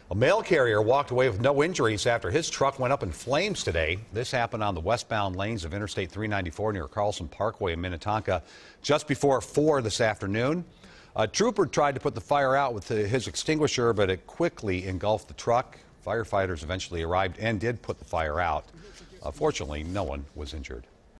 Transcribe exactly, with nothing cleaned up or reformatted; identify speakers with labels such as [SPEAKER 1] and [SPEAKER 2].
[SPEAKER 1] A mail carrier walked away with no injuries after his truck went up in flames today. This happened on the westbound lanes of Interstate three ninety-four near Carlson Parkway in Minnetonka just before four this afternoon. A trooper tried to put the fire out with his extinguisher, but it quickly engulfed the truck. Firefighters eventually arrived and did put the fire out. Uh, fortunately, no one was injured.